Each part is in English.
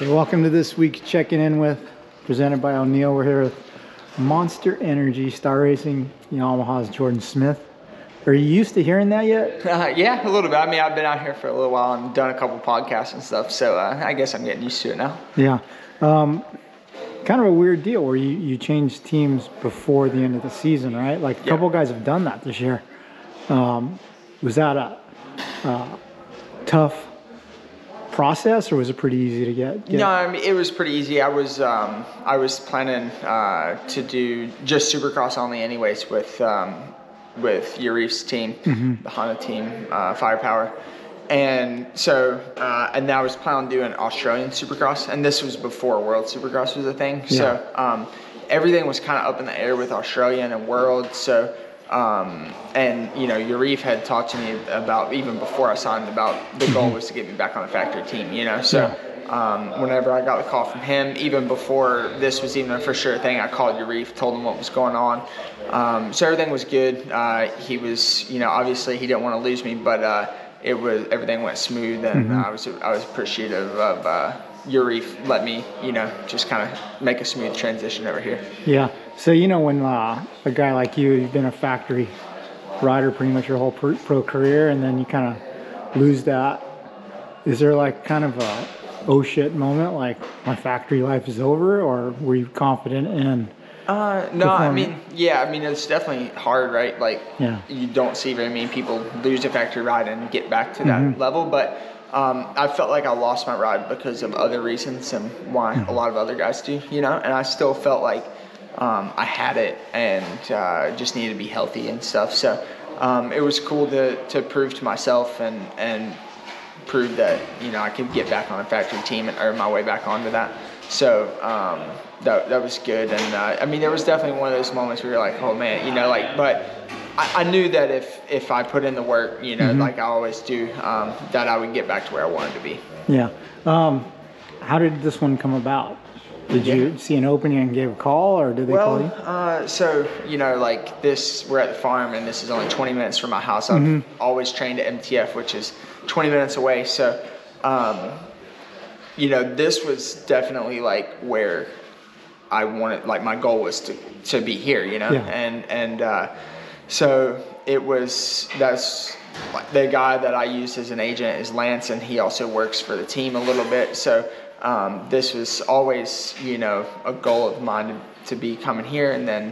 Okay, welcome to this week's Checking In With, presented by O'Neill. We're here with Monster Energy Star Racing Yamaha's Jordon Smith. Are you used to hearing that yet? Yeah, a little bit. I mean, I've been out here for a little while and done a couple podcasts and stuff, so I guess I'm getting used to it now. Yeah. Kind of a weird deal where you change teams before the end of the season, right? Like a couple guys have done that this year. Was that a tough process, or was it pretty easy to get? No, I mean, it was pretty easy. I was planning to do just Supercross only anyways with Yarif's team, the Honda team, Firepower. And so, and I was planning on doing Australian Supercross, and this was before World Supercross was a thing. Yeah. So everything was kind of up in the air with Australian and World. So, and you know, Yarif had talked to me about, even before I signed, about the goal was to get me back on the factory team, you know. So whenever I got the call from him, even before this was even a for sure thing, I called Yarif, told him what was going on. So everything was good. He was, you know, obviously he didn't want to lose me, but everything went smooth, and I was appreciative of Yarif let me, you know, just kind of make a smooth transition over here. Yeah. So, you know, when a guy like you've been a factory rider pretty much your whole pro career, and then you kind of lose that, is there like kind of a oh shit moment, like my factory life is over, or were you confident in? No, I mean, yeah, I mean, it's definitely hard, right? Like, you don't see very many people lose a factory ride and get back to that level, but I felt like I lost my ride because of other reasons and why a lot of other guys do, you know, and I still felt like I had it and just needed to be healthy and stuff. So it was cool to prove to myself and prove that, you know, I could get back on a factory team and earn my way back onto that. So that was good. And I mean, there was definitely one of those moments where you're like, oh man, you know, like, but I knew that if I put in the work, you know, like I always do, that I would get back to where I wanted to be. Yeah. How did this one come about? Did you see an opening and gave a call, or did they call you? So, you know, like we're at the farm, and this is only 20 minutes from my house. I've always trained at MTF, which is 20 minutes away. So, you know, this was definitely like where I wanted, like my goal was to be here, you know? And so that's the guy that I used as an agent is Lance, and he also works for the team a little bit. So this was always, you know, a goal of mine to be coming here. And then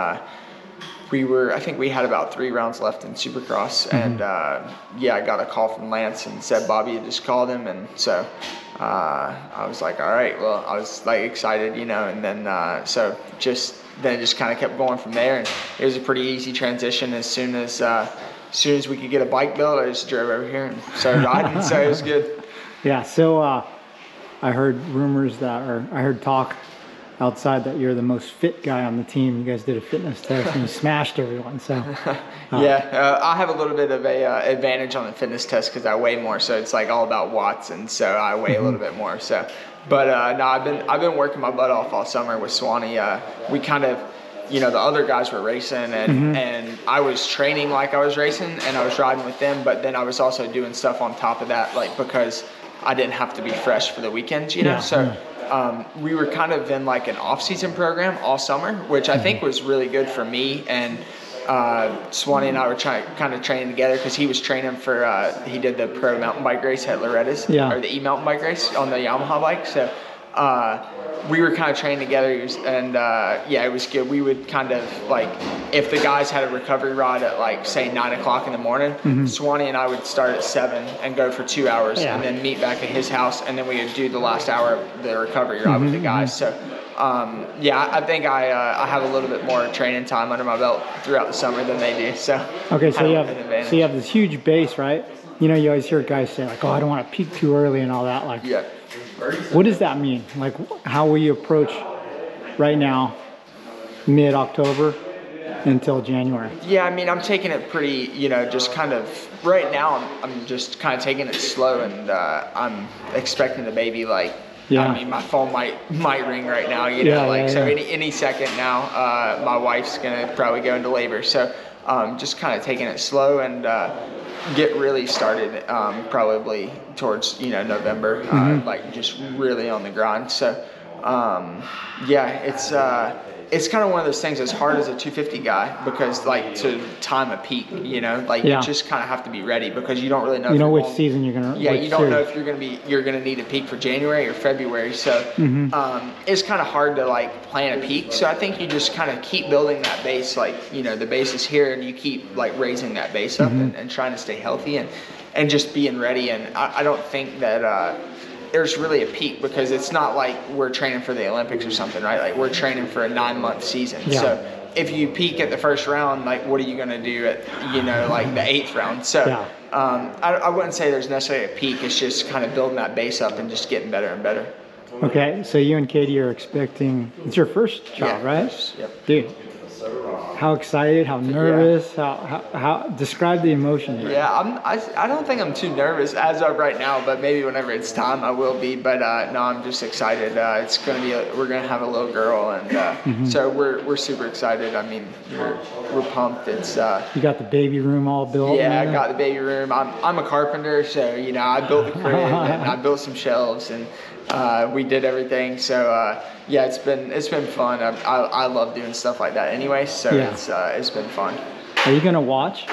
I think we had about 3 rounds left in Supercross, and I got a call from Lance and said Bobby had just called him, and so I was like, all right, well, I was like excited, you know, and then so then it just kind of kept going from there, and it was a pretty easy transition. As soon as we could get a bike built, I just drove over here and started riding, so it was good. Yeah, so I heard I heard talk outside that you're the most fit guy on the team. You guys did a fitness test and you smashed everyone. So I have a little bit of a advantage on the fitness test because I weigh more, so it's like all about watts, and so I weigh a little bit more. So, but no, I've been working my butt off all summer with Swanee. We kind of, you know, the other guys were racing, and I was training like I was racing, and I was riding with them, but then I was also doing stuff on top of that, like because I didn't have to be fresh for the weekends, you know. So we were kind of in like an off-season program all summer, which I think was really good for me. And Swanee and I were kind of training together because he was training for he did the pro mountain bike race at Loretta's, or the e-mountain bike race on the Yamaha bike. So we were kind of training together, and it was good. We would kind of like, if the guys had a recovery ride at like say 9 o'clock in the morning, Swanee and I would start at 7 and go for 2 hours, and then meet back at his house, and then we would do the last hour of the recovery ride with the guys. So I think I have a little bit more training time under my belt throughout the summer than they do. So okay, so you have this huge base, right? You know, you always hear guys say like, oh, I don't want to peak too early and all that. Like, what does that mean? Like, how will you approach right now, mid-October until January? Yeah, I mean, I'm taking it pretty, you know, just kind of, right now I'm just kind of taking it slow, and I'm expecting the baby, like, I mean, my phone might ring right now, you know, so any second now, my wife's going to probably go into labor. So just kind of taking it slow, and get really started probably towards November, like just really on the grind. So yeah, it's kind of one of those things. As hard as a 250 guy, because like to time a peak, like you just kind of have to be ready, because you don't really know. Which season you're gonna. Yeah, you don't know if you're gonna need a peak for January or February. So it's kind of hard to like plan a peak. So I think you just kind of keep building that base. Like the base is here, and you keep like raising that base up and trying to stay healthy and just being ready. And I don't think that. There's really a peak, because it's not like we're training for the Olympics or something, right? Like we're training for a 9-month season. Yeah. So if you peak at the first round, like what are you going to do at, like the 8th round? So I wouldn't say there's necessarily a peak. It's just kind of building that base up and just getting better and better. Okay. So you and Katie are expecting, it's your first child, right? Yep. Dude. How excited, how nervous, how describe the emotion here. Yeah, I don't think I'm too nervous as of right now, but maybe whenever it's time I will be. But no, I'm just excited. It's gonna be we're gonna have a little girl, and so we're super excited. I mean, we're pumped. It's you got the baby room all built. Yeah, I got the baby room. I'm a carpenter, so I built the crib and I built some shelves, and we did everything. So yeah, it's been fun. I love doing stuff like that anyway. So it's been fun. Are you gonna watch?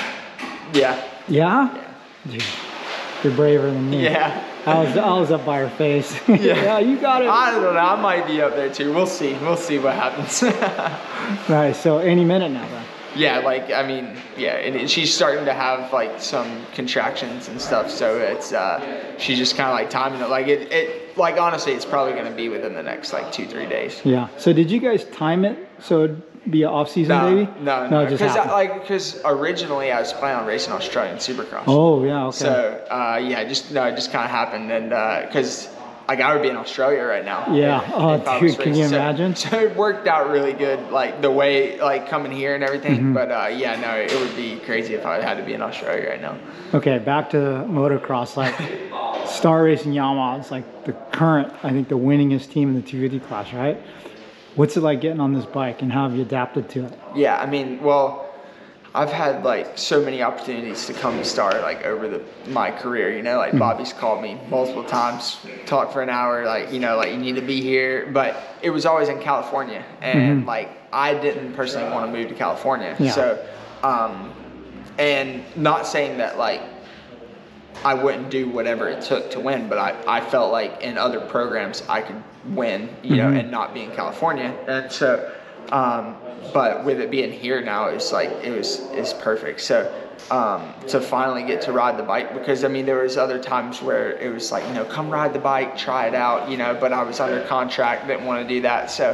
Yeah. Yeah? Dude, you're braver than me. Yeah. I was up by her face. Yeah, you got it. I don't know. I might be up there too. We'll see. We'll see what happens. Right. So any minute now, then. Yeah, like I mean, yeah, and she's starting to have like some contractions and stuff. So it's she's just kind of like timing it. Like it like honestly, it's probably going to be within the next like 2-3 days. Yeah. So did you guys time it so it'd be an off-season baby? No. Because originally I was planning on racing Australian Supercross. Oh yeah. Okay. So it just kind of happened, and because. Like I would be in Australia right now. Yeah. Dude, can you imagine? So it worked out really good, like the way, like coming here and everything. But yeah, no, it would be crazy if I had to be in Australia right now. Okay, back to motocross. Like Star Racing Yamaha is like the current, I think, the winningest team in the 250 class, right? What's it like getting on this bike, and how have you adapted to it? Yeah, I mean, well, I've had like so many opportunities to come to Star like over my career, like Bobby's called me multiple times, talked for an hour, like, like you need to be here, but it was always in California, and like I didn't personally want to move to California. So and not saying that like I wouldn't do whatever it took to win, but I felt like in other programs I could win, and not be in California. And so but with it being here now, it's perfect. So to finally get to ride the bike, because I mean there was other times where it was like, come ride the bike, try it out, but I was under contract, didn't want to do that. So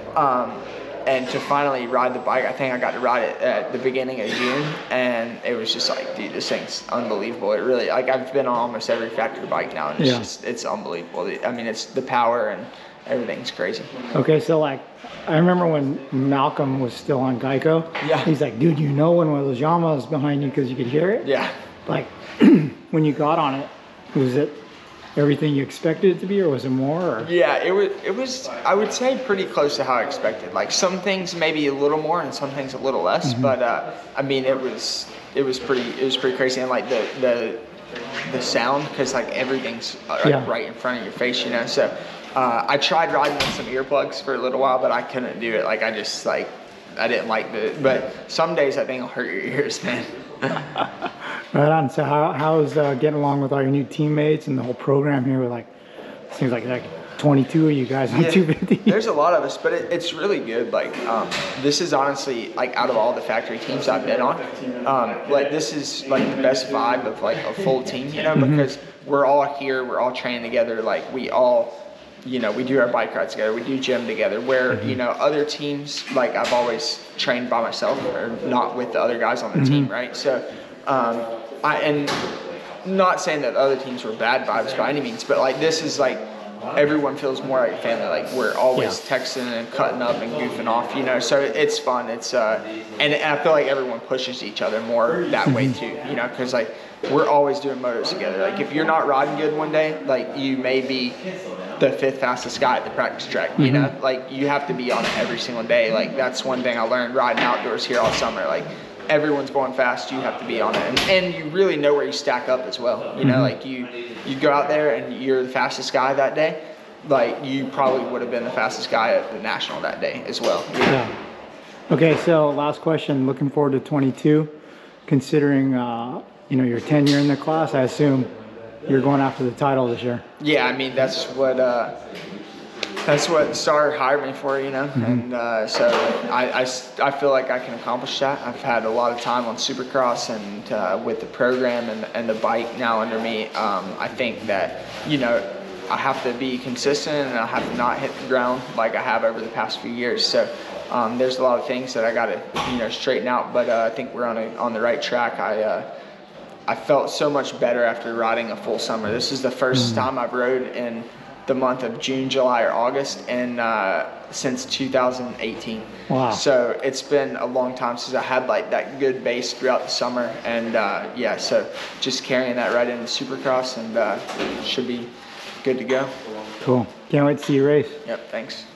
and to finally ride the bike, I think I got to ride it at the beginning of June, and it was just like, dude, this thing's unbelievable. It really, like, I've been on almost every factory bike now, and it's unbelievable. I mean, it's the power and everything's crazy. Okay, so like, I remember when Malcolm was still on Geico. Yeah. He's like, dude, when one of those Yamahas behind you because you could hear it? Yeah. Like, when you got on it, was it everything you expected it to be, or was it more? Or? Yeah, it was, I would say, pretty close to how I expected. Like, some things maybe a little more and some things a little less, but I mean, it was pretty crazy. And like the sound, because like everything's right in front of your face, so I tried riding with some earplugs for a little while, but I couldn't do it. Like, I just like, I didn't like but some days I think it'll hurt your ears, man. Right on. So how's getting along with all your new teammates and the whole program here? With like, seems like 22 of you guys on 250. There's a lot of us, but it's really good. Like, this is honestly, like, out of all the factory teams I've been on, like, this is like the best vibe of like a full team, because we're all here, we're all training together. Like, we all, we do our bike rides together, we do gym together, where, other teams, like, I've always trained by myself or not with the other guys on the team, right? So, and not saying that other teams were bad vibes by any means, but like, this is like, everyone feels more like a family. Like, we're always texting and cutting up and goofing off, so it's fun. It's and I feel like everyone pushes each other more that way too, because like, we're always doing motos together. Like, if you're not riding good one day, like, you may be the 5th fastest guy at the practice track, like, you have to be on it every single day. Like, that's one thing I learned riding outdoors here all summer. Like, everyone's going fast, you have to be on it, and you really know where you stack up as well. You know, like you go out there and you're the fastest guy that day, like you probably would have been the fastest guy at the national that day as well. Yeah. Okay, so last question. Looking forward to 22. Considering you know, your tenure in the class, I assume you're going after the title this year. Yeah, I mean that's what Star hired me for, you know, and so I feel like I can accomplish that. I've had a lot of time on Supercross, and with the program and the bike now under me, I think that, you know, I have to be consistent and I have to not hit the ground like I have over the past few years. So there's a lot of things that I got to, you know, straighten out, but I think we're on the right track. I felt so much better after riding a full summer. This is the first time I've rode in the month of June, July, or August, and since 2018. Wow. So it's been a long time since I had like that good base throughout the summer, and yeah, so just carrying that right into Supercross, and should be good to go. Cool. Can't wait to see you race. Yep, thanks.